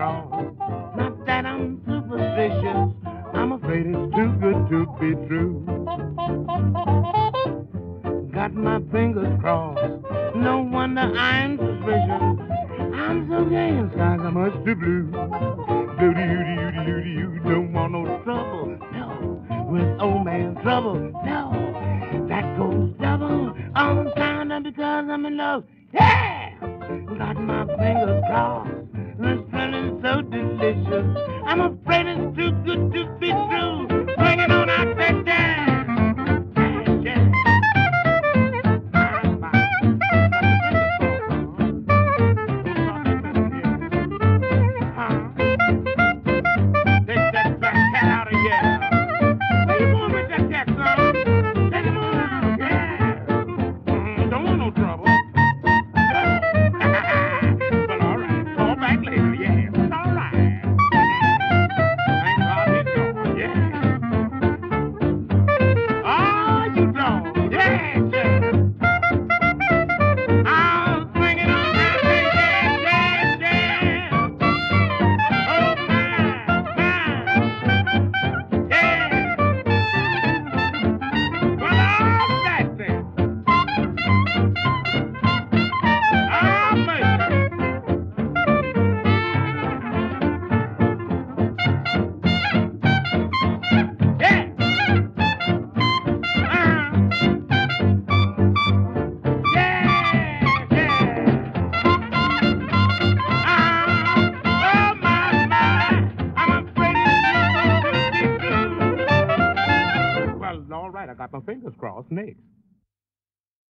crossed. Not that I'm superstitious, I'm afraid it's too good to be true. Got my fingers crossed, no wonder I'm suspicious. I'm so gay and skies are much too blue. Blue-dee-doo-dee-doo-dee-doo, don't want no trouble, no. With old man trouble, no. That goes double on time because I'm in love. Yeah! Got my fingers crossed, this feeling so delicious. I'm afraid it's too good to be true. Bring it on out that jazz. I got my fingers crossed. Next.